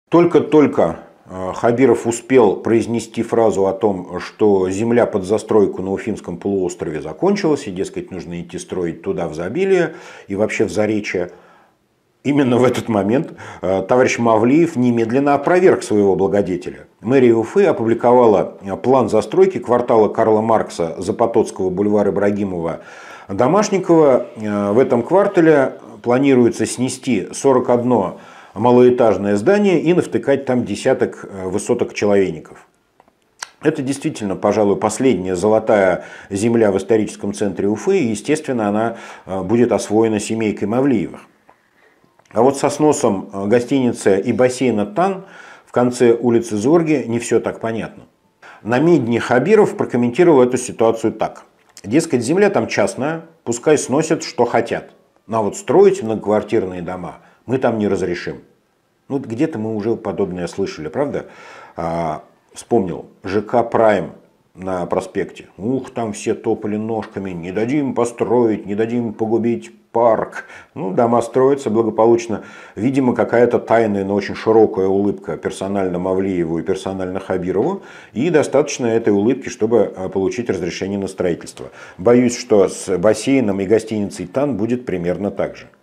Только-только Хабиров успел произнести фразу о том, что земля под застройку на Уфимском полуострове закончилась, и, дескать, нужно идти строить туда в изобилие и вообще в Заречье. Именно в этот момент товарищ Мавлиев немедленно опроверг своего благодетеля. Мэрия Уфы опубликовала план застройки квартала Карла Маркса, Запотоцкого, бульвар Ибрагимова, Домашникова. В этом квартале планируется снести 41 малоэтажное здание и навтыкать там десяток высоток-человейников. Это действительно, пожалуй, последняя золотая земля в историческом центре Уфы, и, естественно, она будет освоена семейкой Мавлиевых. А вот со сносом гостиницы и бассейна «Тан» в конце улицы Зорги не все так понятно. На Медне Хабиров прокомментировал эту ситуацию так. Дескать, земля там частная, пускай сносят, что хотят. Но вот строить многоквартирные дома мы там не разрешим. Ну, где-то мы уже подобное слышали, правда? Вспомнил, ЖК «Прайм» на проспекте. Ух, там все топали ножками, не дадим построить, не дадим погубить парк. Ну, дома строятся благополучно. Видимо, какая-то тайная, но очень широкая улыбка персонально Мавлиеву и персонально Хабирову. И достаточно этой улыбки, чтобы получить разрешение на строительство. Боюсь, что с бассейном и гостиницей «Тан» будет примерно так же.